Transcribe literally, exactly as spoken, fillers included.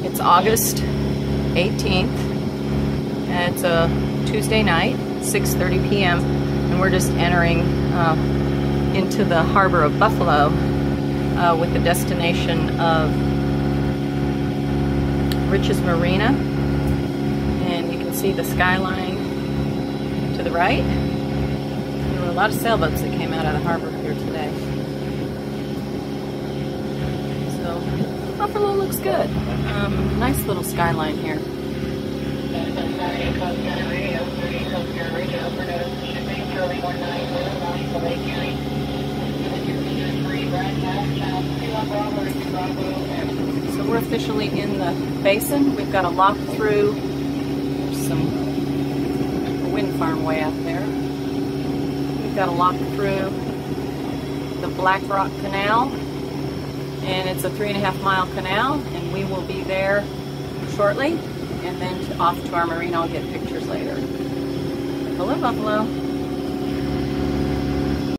It's August eighteenth, and it's a Tuesday night, six thirty p m, and we're just entering uh, into the harbor of Buffalo uh, with the destination of Rich's Marina, and you can see the skyline to the right. There were a lot of sailboats that came out of the harbor here today. So Buffalo looks good. Um, nice little skyline here. So we're officially in the basin. We've got a lock through. There's some wind farm way out there. We've got a lock through the Black Rock Canal, and it's a three and a half mile canal, and we will be there shortly, and then to, off to our marina. I'll get pictures later. Hello, Buffalo.